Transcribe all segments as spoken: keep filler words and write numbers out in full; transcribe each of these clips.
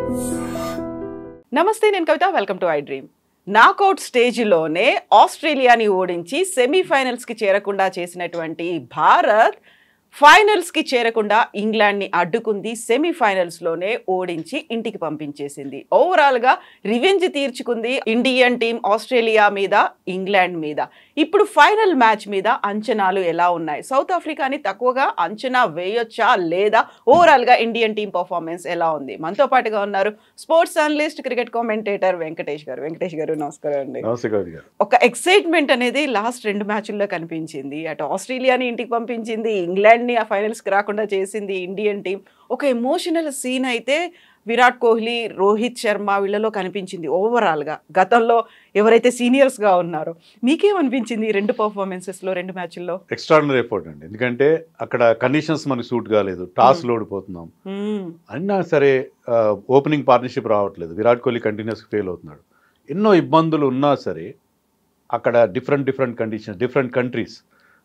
నమస్తే, నేను Kavitha. Welcome to I dream. Knockout స్టేజ్లోనే ఆస్ట్రేలియాని ఓడించి సెమీఫైనల్స్కి చేరకుండా చేసినటువంటి భారత్ ఫైనల్స్కి చేరకుండా ఇంగ్లాండ్ని అడ్డుకుంది. సెమీఫైనల్స్లోనే ఓడించి ఇంటికి పంపించేసింది. ఓవరాల్గా రివెంజ్ తీర్చుకుంది ఇండియన్ టీం ఆస్ట్రేలియా మీద, ఇంగ్లాండ్ మీద. ఇప్పుడు ఫైనల్ మ్యాచ్ మీద అంచనాలు ఎలా ఉన్నాయి? సౌత్ ఆఫ్రికాని తక్కువగా అంచనా వేయొచ్చా లేదా? ఓవరాల్గా ఇండియన్ టీం పర్ఫార్మెన్స్ ఎలా ఉంది? మనతో పాటుగా ఉన్నారు sports analyst, cricket commentator Venkatesh garu. Venkatesh గారు నమస్కారం అండి. ఒక ఎక్సైట్మెంట్ అనేది లాస్ట్ రెండు మ్యాచ్ల్లో కనిపించింది. అటు ఆస్ట్రేలియాని ఇంటికి పంపించింది, ఇంగ్లాండ్ ఆ ఫైనల్స్కి రాకుండా చేసింది ఇండియన్ టీం. ఒక ఎమోషనల్ సీన్ అయితే విరాట్ కోహ్లీ, రోహిత్ శర్మ వీళ్ళలో కనిపించింది. ఓవరాల్గా గతంలో ఎవరైతే సీనియర్స్గా ఉన్నారో మీకేమనిపించింది ఈ రెండు పర్ఫార్మెన్సెస్లో, రెండు మ్యాచ్ల్లో? ఎక్స్ట్రాడినరీ ఎఫర్ట్ అండి. ఎందుకంటే అక్కడ కండిషన్స్ మనకు సూట్ కాలేదు, టాస్లో ఓడిపోతున్నాం అయినా సరే ఓపెనింగ్ పార్ట్నర్షిప్ రావట్లేదు, విరాట్ కోహ్లీ కంటిన్యూస్గా ఫెయిల్ అవుతున్నాడు. ఎన్నో ఇబ్బందులు ఉన్నా సరే అక్కడ different different conditions, different countries,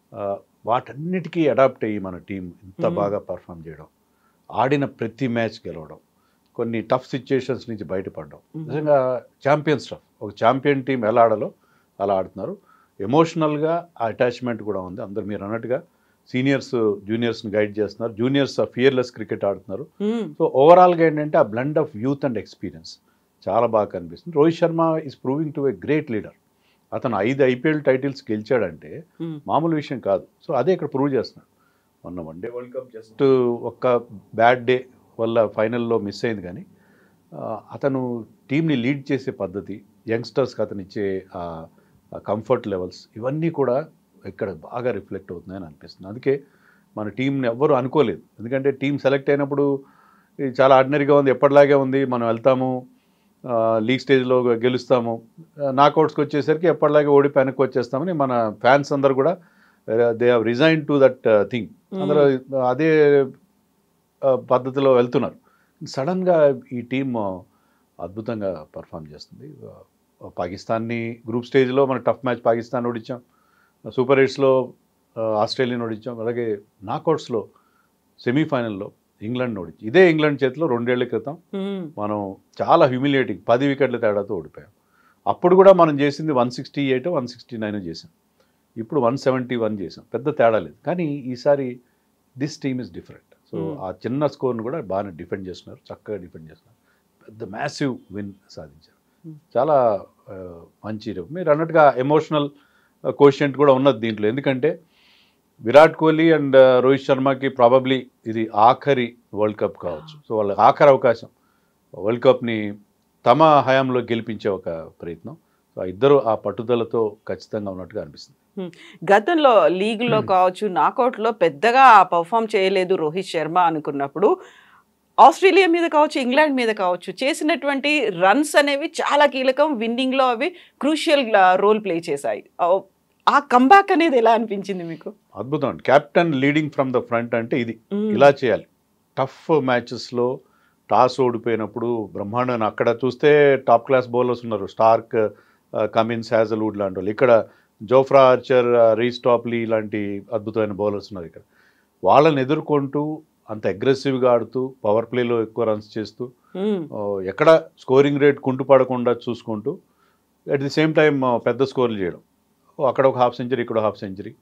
వాటన్నిటికీ అడాప్ట్ అయ్యి మన టీం ఇంత బాగా పర్ఫామ్ చేయడం, ఆడిన ప్రతి మ్యాచ్ గెలవడం, కొన్ని టఫ్ సిచ్యుయేషన్స్ నుంచి బయటపడడం, నిజంగా ఛాంపియన్ స్టఫ్. ఒక ఛాంపియన్ టీం ఎలా ఆడాలో అలా ఆడుతున్నారు. ఎమోషనల్గా ఆ అటాచ్మెంట్ కూడా ఉంది. అందరు మీరు అన్నట్టుగా సీనియర్స్ జూనియర్స్ని గైడ్ చేస్తున్నారు, జూనియర్స్ ఫియర్లెస్ క్రికెట్ ఆడుతున్నారు. సో ఓవరాల్గా ఏంటంటే ఆ blend of youth and experience చాలా బాగా కనిపిస్తుంది. Rohit Sharma is proving to a great leader. అతను ఐదు ఐపీఎల్ టైటిల్స్ గెలిచాడంటే మామూలు విషయం కాదు. సో అదే ఇక్కడ ప్రూవ్ చేస్తున్నాడు. మొన్న వన్డే వరల్డ్ కప్ జస్ట్ ఒక్క బ్యాడ్ డే వల్ల ఫైనల్లో మిస్ అయింది, కానీ అతను టీంని లీడ్ చేసే పద్ధతి, యంగ్స్టర్స్కి అతను ఇచ్చే కంఫర్ట్ లెవెల్స్, ఇవన్నీ కూడా ఇక్కడ బాగా రిఫ్లెక్ట్ అవుతున్నాయని అనిపిస్తుంది. అందుకే మన టీంని ఎవ్వరూ అనుకోలేదు. ఎందుకంటే టీం సెలెక్ట్ అయినప్పుడు ఇది చాలా ఆర్డినరీగా ఉంది, ఎప్పటిలాగే ఉంది, మనం వెళ్తాము లీగ్ స్టేజ్లో గెలుస్తాము, నాకౌట్స్కి వచ్చేసరికి ఎప్పటిలాగే ఓడిపోయి వెనక్కి వచ్చేస్తామని మన ఫ్యాన్స్ అందరు కూడా they have resign to that thing, అందరూ అదే పద్ధతిలో వెళ్తున్నారు. సడన్గా ఈ టీం అద్భుతంగా పర్ఫామ్ చేస్తుంది. పాకిస్తాన్ని గ్రూప్ స్టేజ్లో మన టఫ్ మ్యాచ్ పాకిస్తాన్ ఓడించాం, సూపర్ ఎయిట్స్లో ఆస్ట్రేలియాని ఓడించాం, అలాగే నాకౌట్స్లో సెమీఫైనల్లో ఇంగ్లాండ్ ఓడించి, ఇదే ఇంగ్లాండ్ చేతిలో రెండేళ్ల క్రితం మనం చాలా హ్యూమిలియేటింగ్ పది వికెట్ల తేడాతో ఓడిపోయాం. అప్పుడు కూడా మనం చేసింది one sixty eight one sixty nine చేసాం, ఇప్పుడు వన్ సెవెంటీ వన్ చేసాం, పెద్ద తేడా లేదు. కానీ ఈసారి this team is different. So ఆ చిన్న స్కోర్ను కూడా బాగానే డిఫెండ్ చేస్తున్నారు, చక్కగా డిఫెండ్ చేస్తున్నారు, పెద్ద మ్యాసివ్ విన్ సాధించారు. చాలా మంచి, మీరు అన్నట్టుగా ఎమోషనల్ కోషెంట్ కూడా ఉన్నది దీంట్లో. ఎందుకంటే విరాట్ కోహ్లీ అండ్ రోహిత్ శర్మకి ప్రాబబ్లీ ఇది ఆఖరి వరల్డ్ కప్ కావచ్చు. సో వాళ్ళ ఆఖరి అవకాశం వరల్డ్ కప్ని తమ హయాంలో గెలిపించే ఒక ప్రయత్నం. సో ఇద్దరు ఆ పట్టుదలతో ఖచ్చితంగా ఉన్నట్టుగా అనిపిస్తుంది. గతంలో లీగ్లో కావచ్చు, నాకౌట్లో పెద్దగా పర్ఫామ్ చేయలేదు రోహిత్ శర్మ అనుకున్నప్పుడు, ఆస్ట్రేలియా మీద కావచ్చు, ఇంగ్లాండ్ మీద కావచ్చు, చేసినటువంటి రన్స్ అనేవి చాలా కీలకం. విన్నింగ్లో అవి క్రూషియల్ రోల్ ప్లే చేశాయి. ఆ కంబ్యాక్ అనేది ఎలా అనిపించింది మీకు? అద్భుతం అండి. Captain leading from the front అంటే ఇది ఇలా చేయాలి. టఫ్ మ్యాచెస్లో టాస్ ఓడిపోయినప్పుడు బ్రహ్మాండం. అక్కడ చూస్తే టాప్ క్లాస్ బౌలర్స్ ఉన్నారు, స్టార్క్, కమిన్స్, హ్యాజల్వుడ్ లాంటి వాళ్ళు. ఇక్కడ జోఫ్రా ఆర్చర్, రీస్ టాప్లీ లాంటి అద్భుతమైన బౌలర్స్ ఉన్నారు. ఇక్కడ వాళ్ళని ఎదుర్కొంటూ అంత అగ్రెసివ్గా ఆడుతూ పవర్ ప్లేలో ఎక్కువ రన్స్ చేస్తూ ఎక్కడ స్కోరింగ్ రేట్ కుంటుపడకుండా చూసుకుంటూ అట్ ది సేమ్ టైం పెద్ద స్కోర్లు చేయడం, అక్కడ ఒక హాఫ్ సెంచరీ, ఇక్కడ హాఫ్ సెంచరీ,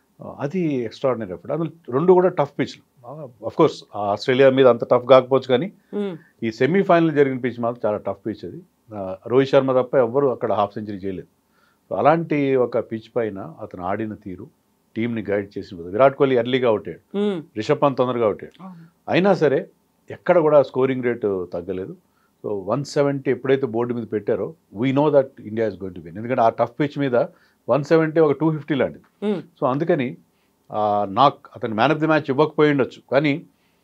అది ఎక్స్ట్రాడినరీ ఎఫర్ట్. అందులో రెండు కూడా టఫ్ పిచ్లు. అఫ్కోర్స్ ఆస్ట్రేలియా మీద అంత టఫ్ కాకపోవచ్చు, కానీ ఈ సెమీఫైనల్ జరిగిన పిచ్ మాత్రం చాలా టఫ్ పిచ్. అది రోహిత్ శర్మ తప్ప ఎవ్వరు అక్కడ హాఫ్ సెంచరీ చేయలేదు. సో అలాంటి ఒక పిచ్ పైన అతను ఆడిన తీరు, టీంని గైడ్ చేసిన, విరాట్ కోహ్లీ ఎర్లీగా అవుట్ అయ్యాడు, రిషబ్ పంత్ తొందరగా అవుట్ అయ్యాడు, అయినా సరే ఎక్కడ కూడా స్కోరింగ్ రేటు తగ్గలేదు. సో వన్ సెవెంటీ ఎప్పుడైతే బోర్డు మీద పెట్టారో we know that India is going to win. ఎందుకంటే ఆ టఫ్ పిచ్ మీద వన్ సెవెంటీ ఒక టూ ఫిఫ్టీ లాంటిది. సో అందుకని నాకు అతను మ్యాన్ ఆఫ్ ది మ్యాచ్ ఇవ్వకపోయి ఉండొచ్చు, కానీ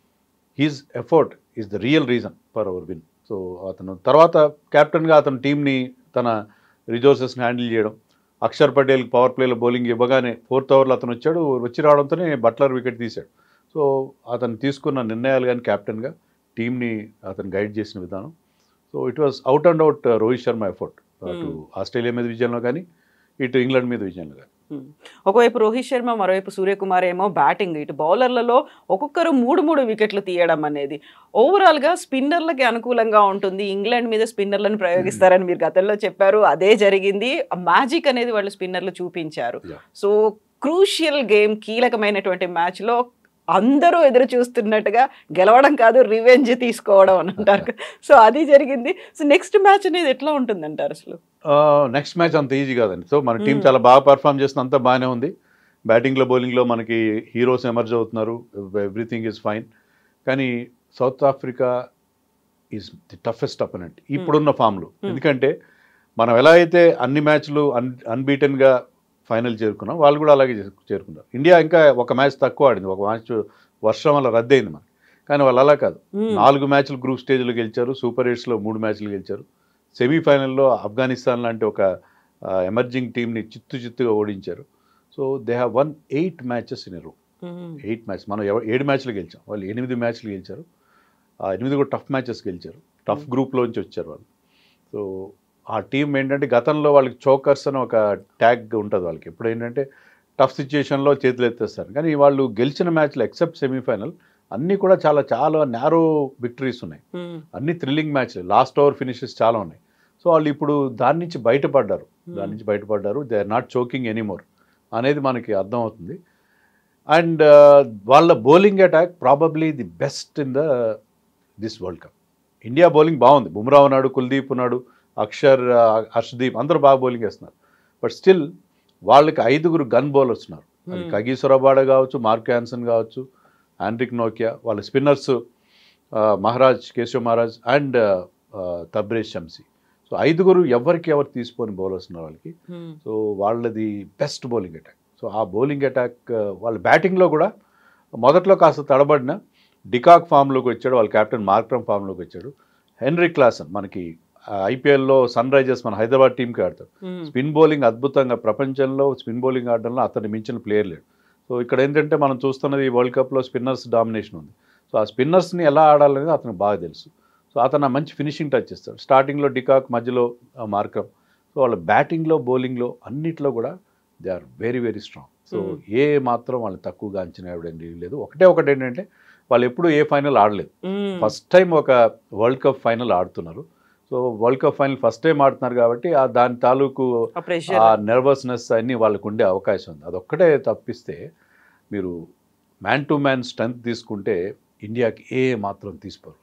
his effort is the real reason for our win. So అతను తర్వాత కెప్టెన్గా అతను టీంని, తన రిజోర్సెస్ని హ్యాండిల్ చేయడం, అక్షర్ పటేల్కి పవర్ ప్లేలో బౌలింగ్ ఇవ్వగానే ఫోర్త్ ఓవర్లో అతను వచ్చాడు, వచ్చి రావడంతోనే బట్లర్ వికెట్ తీశాడు. సో అతను తీసుకున్న నిర్ణయాలు కానీ కెప్టెన్గా టీంని అతను గైడ్ చేసిన విధానం, so it was out and out Rohit Sharma effort అటు ఆస్ట్రేలియా మీద విజయంలో కానీ ఇటు ఇంగ్లాండ్ మీద విజయంలో కానీ. ఒకవైపు రోహిత్ శర్మ, మరోవైపు సూర్యకుమార్ ఏమో బ్యాటింగ్, ఇటు బౌలర్లలో ఒక్కొక్కరు మూడు మూడు వికెట్లు తీయడం అనేది ఓవరాల్గా స్పిన్నర్లకి అనుకూలంగా ఉంటుంది. ఇంగ్లాండ్ మీద స్పిన్నర్లను ప్రయోగిస్తారని మీరు గతంలో చెప్పారు, అదే జరిగింది. మ్యాజిక్ అనేది వాళ్ళు స్పిన్నర్లు చూపించారు. సో క్రూషియల్ గేమ్, కీలకమైనటువంటి మ్యాచ్లో అందరూ ఎదురు చూస్తున్నట్టుగా గెలవడం కాదు, రివెంజ్ తీసుకోవడం అని అంటారు. సో అది జరిగింది. సో నెక్స్ట్ మ్యాచ్ అనేది ఎట్లా ఉంటుంది అంటారు అసలు? నెక్స్ట్ మ్యాచ్ అంత ఈజీ కాదండి. సో మన టీం చాలా బాగా పర్ఫామ్ చేసిన, అంతా బాగానే ఉంది. బ్యాటింగ్లో బౌలింగ్లో మనకి హీరోస్ ఎమర్జ్ అవుతున్నారు, ఎవ్రీథింగ్ ఈజ్ ఫైన్. కానీ South Africa is the toughest opponent ఇప్పుడున్న ఫామ్లో. ఎందుకంటే మనం ఎలా అయితే అన్ని మ్యాచ్లు అన్ అన్బీటెన్గా ఫైనల్ చేరుకున్నాం, వాళ్ళు కూడా అలాగే చేరుకున్నారు. ఇండియా ఇంకా ఒక మ్యాచ్ తక్కువ ఆడింది, ఒక మ్యాచ్ వర్షం వల్ల రద్దయింది మనకి. కానీ వాళ్ళు అలా కాదు, నాలుగు మ్యాచ్లు గ్రూప్ స్టేజ్లో గెలిచారు, సూపర్ ఎయిట్స్లో మూడు మ్యాచ్లు గెలిచారు. సెమీఫైనల్లో ఆఫ్ఘనిస్తాన్ లాంటి ఒక ఎమర్జింగ్ టీంని చిత్తు చిత్తుగా ఓడించారు. So they have one eight matches in a row. Eight match మనం ఏడు మ్యాచ్లు గెలిచాం, వాళ్ళు ఎనిమిది మ్యాచ్లు గెలిచారు. ఆ ఎనిమిది కూడా టఫ్ మ్యాచెస్ గెలిచారు, టఫ్ గ్రూప్లోంచి వచ్చారు వాళ్ళు. సో ఆ టీం ఏంటంటే గతంలో వాళ్ళకి చోకర్స్ అని ఒక ట్యాగ్ ఉంటుంది వాళ్ళకి, ఎప్పుడు ఏంటంటే టఫ్ సిచ్యుయేషన్లో చేతులు ఎత్తేస్తారు. కానీ వాళ్ళు గెలిచిన మ్యాచ్లు ఎక్సెప్ట్ సెమీఫైనల్ అన్నీ కూడా చాలా చాలా నేరో విక్టరీస్ ఉన్నాయి, అన్ని థ్రిల్లింగ్ మ్యాచ్లు, లాస్ట్ ఓవర్ ఫినిషెస్ చాలా ఉన్నాయి. సో వాళ్ళు ఇప్పుడు దాని నుంచి బయటపడ్డారు, దాని నుంచి బయటపడ్డారు they are not choking anymore అనేది మనకి అర్థమవుతుంది. అండ్ వాళ్ళ bowling attack probably the best in the this world cup. India bowling బాగుంది, బుమ్రా ఉన్నాడు, కుల్దీప్ ఉన్నాడు, అక్షర్, హర్షదీప్ అందరూ బాగా బౌలింగ్ వేస్తున్నారు. బట్ స్టిల్ వాళ్ళకి ఐదుగురు గన్ బౌలర్స్ ఉన్నారు. అది కగిసో రబాడా కావచ్చు, మార్క్ యాన్సన్ కావచ్చు, ఆండ్రిక్ నోకియా, వాళ్ళ spinners Maharaj, Keshav Maharaj and Tabraiz Shamsi. So ఐదుగురు ఎవరికి ఎవరు తీసిపోని బౌలర్స్ ఉన్నారు వాళ్ళకి. సో వాళ్ళది బెస్ట్ బౌలింగ్ అటాక్. సో ఆ బౌలింగ్ అటాక్ వాళ్ళ బ్యాటింగ్లో కూడా మొదట్లో కాస్త తడబడిన డికాక్ ఫామ్లోకి వచ్చాడు, వాళ్ళ కెప్టెన్ మార్క్రమ్ ఫామ్లోకి వచ్చాడు. హెన్రీ క్లాసన్ మనకి ఐపీఎల్లో సన్ రైజర్స్ మన హైదరాబాద్ టీంకి ఆడతాడు. స్పిన్ బౌలింగ్ అద్భుతంగా, ప్రపంచంలో స్పిన్ బౌలింగ్ ఆడడంలో అతన్ని మించిన ప్లేయర్ లేడు. సో ఇక్కడ ఏంటంటే మనం చూస్తున్నది వరల్డ్ కప్లో స్పిన్నర్స్ డామినేషన్ ఉంది. సో ఆ స్పిన్నర్స్ని ఎలా ఆడాలనేది అతనికి బాగా తెలుసు. సో అతను మంచి ఫినిషింగ్ టచ్ చేస్తాడు. స్టార్టింగ్లో డికాక్, మధ్యలో మార్కమ్. సో వాళ్ళ బ్యాటింగ్లో బౌలింగ్లో అన్నిట్లో కూడా they are very very strong. So ఏ మాత్రం వాళ్ళు తక్కువగా అంచనా వేయడం లేదు. ఒకటే ఒకటి ఏంటంటే వాళ్ళు ఎప్పుడు ఏ ఫైనల్ ఆడలేదు, ఫస్ట్ టైం ఒక వరల్డ్ కప్ ఫైనల్ ఆడుతున్నారు. So world cup final first time ఆడుతున్నారు కాబట్టి ఆ దాని తాలూకు ఆ నర్వస్నెస్ అన్నీ వాళ్ళకు ఉండే అవకాశం ఉంది. అదొక్కటే తప్పిస్తే మీరు మ్యాన్ టు మ్యాన్ స్ట్రెంత్ తీసుకుంటే ఇండియాకి ఏ మాత్రం తీసుకోరు.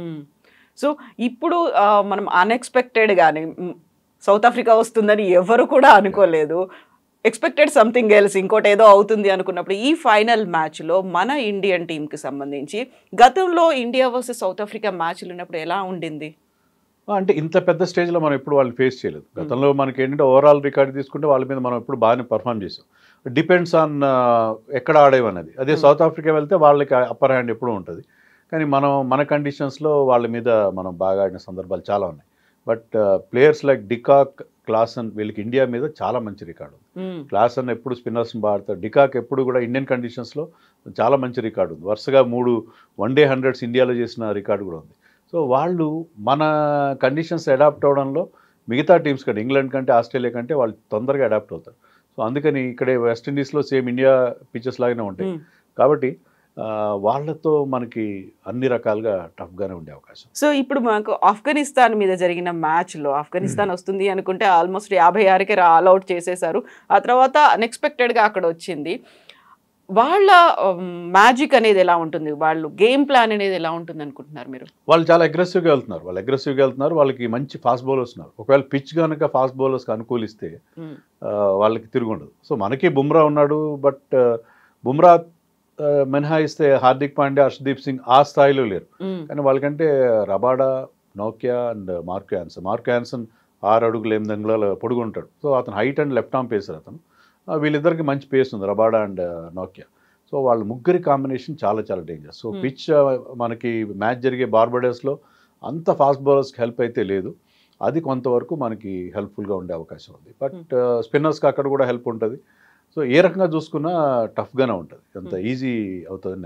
సో ఇప్పుడు మనం అన్ఎక్స్పెక్టెడ్ గానీ సౌత్ ఆఫ్రికా వస్తుందని ఎవరు కూడా అనుకోలేదు. ఎక్స్పెక్టెడ్ సంథింగ్ ఎల్స్, ఇంకోటి ఏదో అవుతుంది అనుకున్నప్పుడు ఈ ఫైనల్ మ్యాచ్లో మన ఇండియన్ టీంకి సంబంధించి గతంలో ఇండియా వర్సెస్ సౌత్ ఆఫ్రికా మ్యాచ్లు ఉన్నప్పుడు ఎలా ఉండింది? అంటే ఇంత పెద్ద స్టేజ్లో మనం ఎప్పుడు వాళ్ళు ఫేస్ చేయలేదు. గతంలో మనకి ఏంటంటే ఓవరాల్ రికార్డు తీసుకుంటే వాళ్ళ మీద మనం ఎప్పుడు బాగానే పర్ఫామ్ చేసాం. డిపెండ్స్ ఆన్ ఎక్కడ ఆడేవన్నది. అదే సౌత్ ఆఫ్రికా వెళ్తే వాళ్ళకి అప్పర్ హ్యాండ్ ఎప్పుడూ ఉంటుంది. కానీ మనం మన కండిషన్స్లో వాళ్ళ మీద మనం బాగా ఆడిన సందర్భాలు చాలా ఉన్నాయి. But players like de Kock, Klaasen వీళ్ళకి ఇండియా మీద చాలా మంచి రికార్డు ఉంది. క్లాసన్ ఎప్పుడు స్పిన్నర్స్ని బాడతారు, డికాక్ ఎప్పుడు కూడా ఇండియన్ కండిషన్స్లో చాలా మంచి రికార్డు ఉంది. వరుసగా మూడు వన్ డే హండ్రెడ్స్ ఇండియాలో చేసిన రికార్డు కూడా ఉంది. సో వాళ్ళు మన కండిషన్స్ అడాప్ట్ అవడంలో మిగతా టీమ్స్ కంటే, ఇంగ్లాండ్ కంటే, ఆస్ట్రేలియా కంటే వాళ్ళు తొందరగా అడాప్ట్ అవుతారు. సో అందుకని ఇక్కడే వెస్టిండీస్లో సేమ్ ఇండియా పిచెస్ లాగానే ఉంటాయి కాబట్టి వాళ్ళతో మనకి అన్ని రకాలుగా టఫ్గానే ఉండే అవకాశం. సో ఇప్పుడు మనకు ఆఫ్ఘనిస్తాన్ మీద జరిగిన మ్యాచ్లో ఆఫ్ఘనిస్తాన్ వస్తుంది అనుకుంటే ఆల్మోస్ట్ యాభై ఆరుకి ఆల్ అవుట్ చేసేసారు. ఆ తర్వాత అన్ఎక్స్పెక్టెడ్గా అక్కడ వచ్చింది. వాళ్ళ మ్యాజిక్ అనేది ఎలా ఉంటుంది, వాళ్ళు గేమ్ ప్లాన్ అనేది ఎలా ఉంటుంది అనుకుంటున్నారు మీరు? వాళ్ళు చాలా అగ్రెసివ్గా వెళ్తున్నారు వాళ్ళు అగ్రెసివ్గా వెళ్తున్నారు వాళ్ళకి మంచి ఫాస్ట్ బౌలర్స్ ఉన్నారు. ఒకవేళ పిచ్ కనుక ఫాస్ట్ బౌలర్స్కి అనుకూలిస్తే వాళ్ళకి తిరుగుండదు. సో మనకి బుమ్రా ఉన్నాడు, బట్ బుమ్రా మినహాయిస్తే హార్దిక్ పాండ్యా, హర్షదీప్ సింగ్ ఆ స్థాయిలో లేరు. కానీ వాళ్ళకంటే రబాడా, నోకియా and Mark Jansen Mark Jansen ఆరు అడుగులు ఎనిమిది అంగుళాల పొడుగుంటాడు. సో అతను height and left arm pacer. అతను వీళ్ళిద్దరికి మంచి పేస్ ఉంది, రబాడా అండ్ నోకియా. సో వాళ్ళ ముగ్గురి కాంబినేషన్ చాలా చాలా డేంజర్. సో పిచ్ మనకి మ్యాచ్ జరిగే బార్బడోస్లో అంత ఫాస్ట్ బౌలర్స్కి హెల్ప్ అయితే లేదు, అది కొంతవరకు మనకి హెల్ప్ఫుల్గా ఉండే అవకాశం ఉంది. బట్ స్పిన్నర్స్కి అక్కడ కూడా హెల్ప్ ఉంటుంది. సో ఏ రకంగా చూసుకున్నా టఫ్గానే ఉంటుంది, అంత ఈజీ అవుతుందని నేను అనుకోను.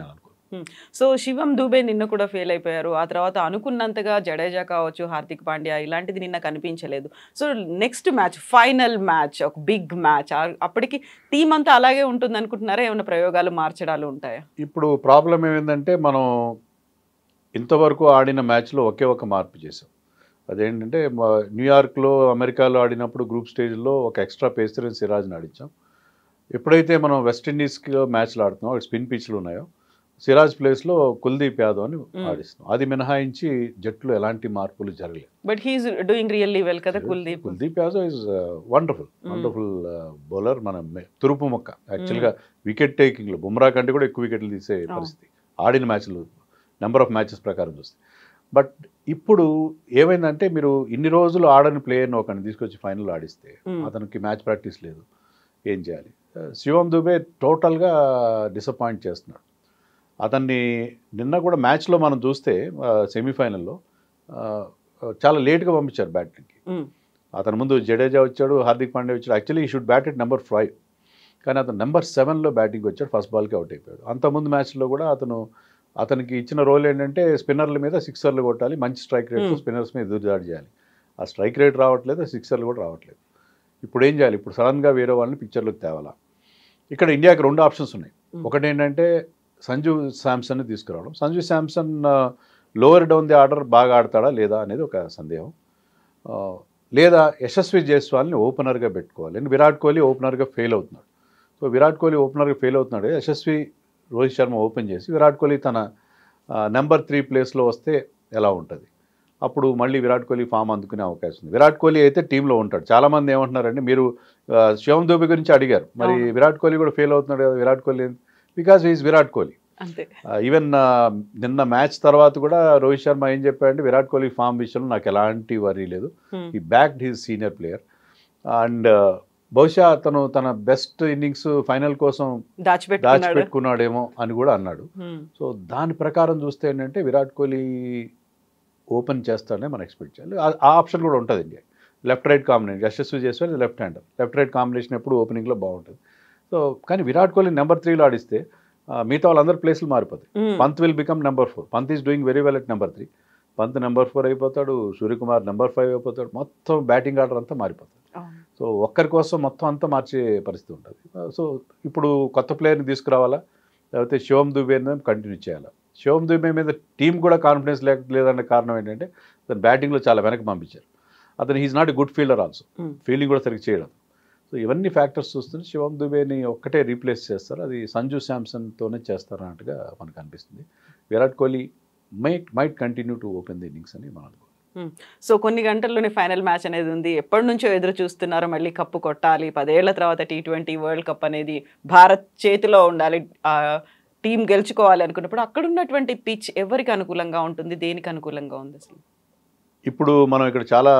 సో శివం దూబే నిన్న కూడా ఫెయిల్ అయిపోయారు. ఆ తర్వాత అనుకున్నంతగా జడేజా కావచ్చు, హార్దిక్ పాండ్యా ఇలాంటిది నిన్న కనిపించలేదు. So next match, final match, ఒక బిగ్ మ్యాచ్, అప్పటికి టీం అంతా అలాగే ఉంటుంది అనుకుంటున్నారా? ఏమైనా ప్రయోగాలు మార్చడాలు ఉంటాయా? ఇప్పుడు ప్రాబ్లం ఏమైందంటే మనం ఇంతవరకు ఆడిన మ్యాచ్లో ఒకే ఒక మార్పు చేసాం. అదేంటంటే న్యూయార్క్లో, అమెరికాలో ఆడినప్పుడు గ్రూప్ స్టేజ్లో ఒక ఎక్స్ట్రా పేసర్ సిరాజ్ని ఆడించాం. ఎప్పుడైతే మనం వెస్టిండీస్కి మ్యాచ్లు ఆడుతున్నాం, స్పిన్ పిచ్లు ఉన్నాయో, సిరాజ్ ప్లేస్లో కుల్దీప్ యాదవ్ అని ఆడిస్తున్నాం. అది మినహాయించి జట్టులో ఎలాంటి మార్పులు జరగలేదు. But he is doing really well కదా Kuldeep. Kuldeep Yadav is wonderful wonderful bowler. మన తురుపు మొక్క యాక్చువల్గా వికెట్ టేకింగ్లో బుమ్రా కంటే కూడా ఎక్కువ వికెట్లు తీసే పరిస్థితి ఆడిన మ్యాచ్లు నెంబర్ ఆఫ్ మ్యాచెస్ ప్రకారం చూస్తే. బట్ ఇప్పుడు ఏమైందంటే మీరు ఇన్ని రోజులు ఆడని ప్లేయర్ని ఒకరిని తీసుకొచ్చి ఫైనల్ ఆడిస్తే అతనికి మ్యాచ్ ప్రాక్టీస్ లేదు, ఏం చేయాలి? శివం దుబే టోటల్గా డిసప్పాయింట్ చేస్తున్నాడు. అతన్ని నిన్న కూడా మ్యాచ్లో మనం చూస్తే సెమీఫైనల్లో చాలా లేట్గా పంపించారు బ్యాటింగ్కి. అతని ముందు జడేజా వచ్చాడు, హార్దిక్ పాండ్యా వచ్చాడు. Actually he should bat at number five, కానీ అతను నెంబర్ సెవెన్లో బ్యాటింగ్ వచ్చాడు, ఫస్ట్ బాల్కి అవుట్ అయిపోయాడు. అంతకుముందు మ్యాచ్లో కూడా అతను అతనికి ఇచ్చిన రోల్ ఏంటంటే స్పిన్నర్ల మీద సిక్సర్లు కొట్టాలి, మంచి స్ట్రైక్ రేట్, స్పిన్నర్స్ మీద ఎదురుదాడి చేయాలి. ఆ స్ట్రైక్ రేట్ రావట్లేదు, సిక్సర్లు కూడా రావట్లేదు. ఇప్పుడు ఏం చేయాలి? ఇప్పుడు సడన్గా వేరే వాళ్ళని పిక్చర్లోకి తేవాలా? ఇక్కడ ఇండియాకి రెండు ఆప్షన్స్ ఉన్నాయి. ఒకటి ఏంటంటే సంజు శాంసన్ని తీసుకురావడం. Sanju Samson lower down the order బాగా ఆడతాడా లేదా అనేది ఒక సందేహం. లేదా యశస్వి జైస్వాల్ని ఓపెనర్గా పెట్టుకోవాలి. ఎందుకంటే విరాట్ కోహ్లీ ఓపెనర్గా ఫెయిల్ అవుతున్నాడు. సో విరాట్ కోహ్లీ ఓపెనర్గా ఫెయిల్ అవుతున్నాడు, యశస్వి రోహిత్ శర్మ ఓపెన్ చేసి విరాట్ కోహ్లీ తన నెంబర్ త్రీ ప్లేస్లో వస్తే ఎలా ఉంటుంది? అప్పుడు మళ్ళీ విరాట్ కోహ్లీ ఫామ్ అందుకునే అవకాశం ఉంది. విరాట్ కోహ్లీ అయితే టీంలో ఉంటాడు. చాలామంది ఏమంటున్నారంటే, మీరు శివం దూబే గురించి అడిగారు, మరి విరాట్ కోహ్లీ కూడా ఫెయిల్ అవుతున్నాడు కదా Virat Kohli, because is Virat Kohli. Even నిన్న మ్యాచ్ తర్వాత కూడా రోహిత్ శర్మ ఏం చెప్పాడంటే, విరాట్ కోహ్లీ ఫామ్ విషయంలో నాకు ఎలాంటి వరీ లేదు, he backed his senior player, and బహుశా అతను తన బెస్ట్ ఇన్నింగ్స్ ఫైనల్ కోసం దాచిపెట్టుకున్నాడేమో అని కూడా అన్నాడు. సో దాని ప్రకారం చూస్తే ఏంటంటే విరాట్ కోహ్లీ ఓపెన్ చేస్తాడనే మనం ఎక్స్పెక్ట్ చేయాలి. ఆ ఆప్షన్ కూడా ఉంటుంది India. Left right combination, Yashasvi Jaiswal left hander, left right combination ఎప్పుడు ఓపెనింగ్లో బాగుంటుంది. సో కానీ విరాట్ కోహ్లీ నెంబర్ త్రీలో ఆడిస్తే మిగతా వాళ్ళందరూ ప్లేస్లు మారిపోతాయి. Pant will become number four. Pant is doing very well at number three. Pant number four అయిపోతాడు, సూర్యకుమార్ నెంబర్ ఫైవ్ అయిపోతాడు, మొత్తం బ్యాటింగ్ ఆర్డర్ అంతా మారిపోతుంది. సో ఒక్కరి కోసం మొత్తం అంతా మార్చే పరిస్థితి ఉంటుంది. సో ఇప్పుడు కొత్త ప్లేయర్ని తీసుకురావాలా, లేకపోతే శివం దుబేని కంటిన్యూ చేయాలా? శివం దుబే మీద టీం కూడా కాన్ఫిడెన్స్ లేక లేదన్న కారణం ఏంటంటే అతను బ్యాటింగ్లో చాలా వెనక్కి పంపించారు. అతను he is not a good fielder also, fielding కూడా సరిగ్గా చేయడం. సో ఇవన్నీ ఫ్యాక్టర్స్ చూస్తుంటే శివం దుబేని ఒక్కటే రీప్లేస్ చేస్తారు, అది సంజు శాంసన్తోనే చేస్తారు అన్నట్టుగా మనకు అనిపిస్తుంది. Virat Kohli might might continue to open the innings అని మనం అనుకోవాలి. సో కొన్ని గంటల్లోనే ఫైనల్ మ్యాచ్ అనేది ఉంది. ఎప్పటి నుంచో ఎదురు చూస్తున్నారు, మళ్ళీ కప్పు కొట్టాలి, పదేళ్ల తర్వాత టీ ట్వంటీ వరల్డ్ కప్ అనేది భారత్ చేతిలో ఉండాలి, టీం గెలుచుకోవాలి అనుకున్నప్పుడు అక్కడ ఉన్నటువంటి పిచ్ ఎవరికి అనుకూలంగా ఉంటుంది, దేనికి అనుకూలంగా ఉంది అసలు? ఇప్పుడు మనం ఇక్కడ చాలా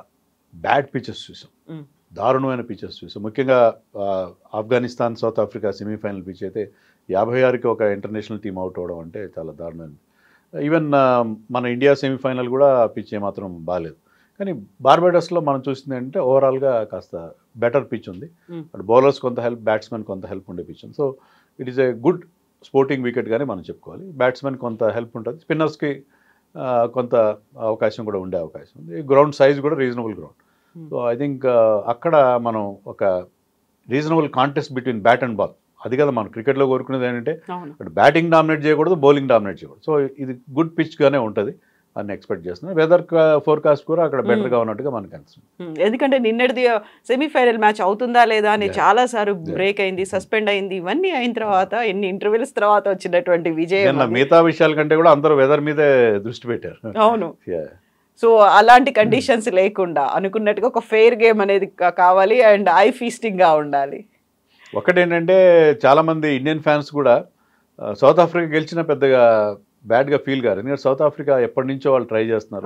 బ్యాడ్ పిచెస్ చూసాం, దారుణమైన పిచెస్ చూసాం. ముఖ్యంగా Afghanistan South Africa semifinal pitch అయితే యాభై ఆరుకి ఒక ఇంటర్నేషనల్ టీం అవుట్ అవడం అంటే చాలా దారుణమైన. ఈవెన్ మన ఇండియా సెమీఫైనల్ కూడా పిచ్ ఏమాత్రం బాగాలేదు. కానీ బార్బడోస్లో మనం చూసింది ఏంటంటే ఓవరాల్గా కాస్త బెటర్ పిచ్ ఉంది. అటు బౌలర్స్ కొంత హెల్ప్, బ్యాట్స్మెన్ కొంత హెల్ప్ ఉండే పిచ్ ఉంది. So it is a good sporting wicket కానీ మనం చెప్పుకోవాలి. బ్యాట్స్మెన్ కొంత హెల్ప్ ఉంటుంది, స్పిన్నర్స్కి కొంత అవకాశం కూడా ఉండే అవకాశం ఉంది. గ్రౌండ్ సైజ్ కూడా reasonable ground. So I think అక్కడ మనం ఒక reasonable contest between bat and ball, అది కదా మనం క్రికెట్లో కోరుకునేది ఏంటంటే అటు బ్యాటింగ్ డామినేట్ చేయకూడదు, బౌలింగ్ డామినేట్ చేయకూడదు. సో ఇది గుడ్ పిచ్గానే ఉంటుంది అని ఎక్స్పెక్ట్ చేస్తున్నాం. వెదర్ ఫోర్కాస్ట్ కూడా అక్కడ బెటర్గా ఉన్నట్టుగా మనకు అనిపిస్తుంది. ఎందుకంటే నిన్నటిది సెమీఫైనల్ మ్యాచ్ అవుతుందా లేదా అని చాలా సార్లు బ్రేక్ అయింది, సస్పెండ్ అయింది, ఇవన్నీ అయిన తర్వాత ఎన్ని ఇంటర్వ్యూస్ తర్వాత వచ్చినటువంటి విజయం. మిగతా విషయాల కంటే కూడా అందరూ వెదర్ మీదే దృష్టి పెట్టారు. అవును. సో అలాంటి కండిషన్స్ లేకుండా అనుకున్నట్టుగా ఒక ఫెయిర్ గేమ్ అనేది కావాలి అండ్ ఐ ఫీస్టింగ్గా ఉండాలి. ఒకటేంటంటే చాలామంది ఇండియన్ ఫ్యాన్స్ కూడా సౌత్ ఆఫ్రికా గెలిచిన పెద్దగా బ్యాడ్గా ఫీల్ కాదు. ఎందుకంటే సౌత్ ఆఫ్రికా ఎప్పటి నుంచో వాళ్ళు ట్రై చేస్తున్నారు.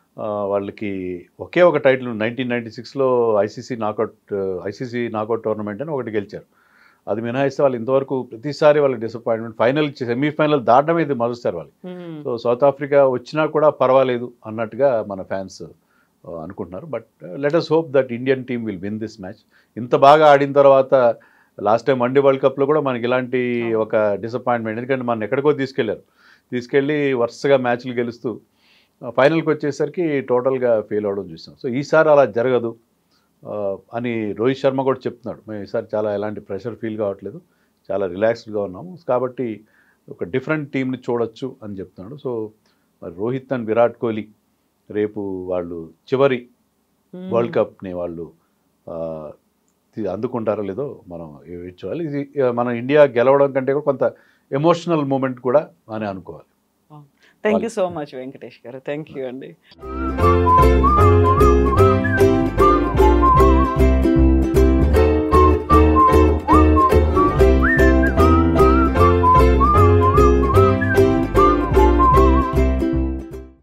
వాళ్ళకి ఒకే ఒక టైటిల్ నైన్టీన్ నైన్టీ సిక్స్లో ICC knockout ICC knockout tournament అని ఒకటి గెలిచారు. అది మినహాయిస్తే వాళ్ళు ఇంతవరకు ప్రతిసారి వాళ్ళకి డిసప్పాయింట్మెంట్, ఫైనల్ సెమీఫైనల్ దాటమే ఇది మరుస్తారు వాళ్ళు. సో సౌత్ ఆఫ్రికా వచ్చినా కూడా పర్వాలేదు అన్నట్టుగా మన ఫ్యాన్స్ అనుకుంటున్నారు. But let us hope that Indian team will win this match. ఇంత బాగా ఆడిన తర్వాత లాస్ట్ టైం వన్డే వరల్డ్ కప్లో కూడా మనకి ఇలాంటి ఒక డిసప్పాయింట్మెంట్, ఎందుకంటే మనం ఎక్కడికో తీసుకెళ్లారు, తీసుకెళ్ళి వరుసగా మ్యాచ్లు గెలుస్తూ ఫైనల్కి వచ్చేసరికి టోటల్గా ఫెయిల్ అవ్వడం చూసాం. సో ఈసారి అలా జరగదు అని రోహిత్ శర్మ కూడా చెప్తున్నాడు. మేము ఈసారి చాలా ఎలాంటి ప్రెషర్ ఫీల్ కావట్లేదు, చాలా రిలాక్స్డ్గా ఉన్నాము, కాబట్టి ఒక డిఫరెంట్ టీంని చూడొచ్చు అని చెప్తున్నాడు. సో మరి రోహిత్ అండ్ విరాట్ కోహ్లీ రేపు వాళ్ళు చివరి వరల్డ్ కప్ని వాళ్ళు అందుకుంటారో లేదో మనం చూడాలి. ఇది మన ఇండియా గెలవడం కంటే కూడా కొంత ఎమోషనల్ మూమెంట్ కూడా అని అనుకోవాలి. Thank you so much Venkatesh గారు, థ్యాంక్ యూ అండి.